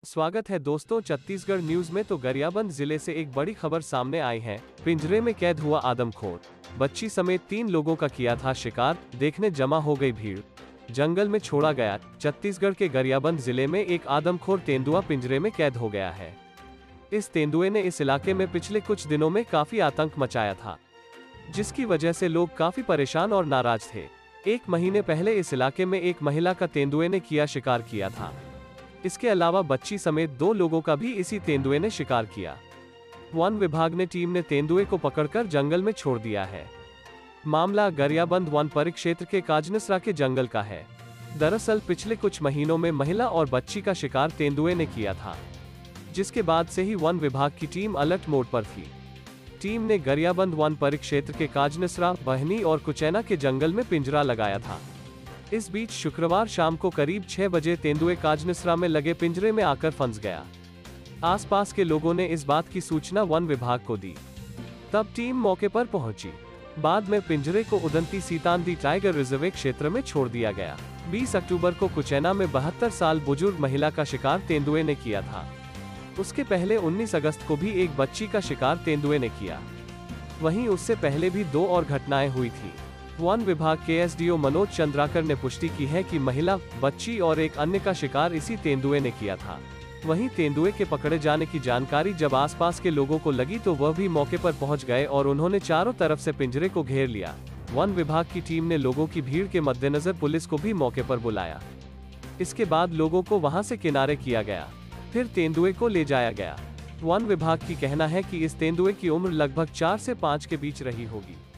स्वागत है दोस्तों छत्तीसगढ़ न्यूज में। तो गरियाबंद जिले से एक बड़ी खबर सामने आई है। पिंजरे में कैद हुआ आदमखोर, बच्ची समेत 3 लोगों का किया था शिकार, देखने जमा हो गई भीड़। जंगल में छोड़ा गया। छत्तीसगढ़ के गरियाबंद जिले में एक आदमखोर तेंदुआ पिंजरे में कैद हो गया है। इस तेंदुए ने इस इलाके में पिछले कुछ दिनों में काफी आतंक मचाया था, जिसकी वजह से लोग काफी परेशान और नाराज थे। 1 महीने पहले इस इलाके में एक महिला का तेंदुए ने किया शिकार किया था। इसके अलावा बच्ची समेत 2 लोगों का भी इसी तेंदुए ने शिकार किया। वन विभाग ने टीम ने तेंदुए को पकड़कर जंगल में छोड़ दिया है। मामला गरियाबंद वन परिक्षेत्र के काजनसरा के जंगल का है। दरअसल पिछले कुछ महीनों में महिला और बच्ची का शिकार तेंदुए ने किया था, जिसके बाद से ही वन विभाग की टीम अलर्ट मोड पर थी। टीम ने गरियाबंद वन परिक्षेत्र के काजनसरा, बहनी और कुचैना के जंगल में पिंजरा लगाया था। इस बीच शुक्रवार शाम को करीब 6 बजे तेंदुए काजनसरा में लगे पिंजरे में आकर फंस गया। आसपास के लोगों ने इस बात की सूचना वन विभाग को दी, तब टीम मौके पर पहुंची। बाद में पिंजरे को उदंती सीतांदी टाइगर रिजर्व क्षेत्र में छोड़ दिया गया। 20 अक्टूबर को कुचैना में 72 साल बुजुर्ग महिला का शिकार तेंदुए ने किया था। उसके पहले 19 अगस्त को भी एक बच्ची का शिकार तेंदुए ने किया। वहीं उससे पहले भी 2 और घटनाएं हुई थी। वन विभाग के एसडीओ मनोज चंद्राकर ने पुष्टि की है कि महिला, बच्ची और एक अन्य का शिकार इसी तेंदुए ने किया था। वहीं तेंदुए के पकड़े जाने की जानकारी जब आसपास के लोगों को लगी तो वह भी मौके पर पहुंच गए और उन्होंने चारों तरफ से पिंजरे को घेर लिया। वन विभाग की टीम ने लोगों की भीड़ के मद्देनजर पुलिस को भी मौके पर बुलाया। इसके बाद लोगों को वहां से किनारे किया गया, फिर तेंदुए को ले जाया गया। वन विभाग की कहना है कि इस तेंदुए की उम्र लगभग 4 से 5 के बीच रही होगी।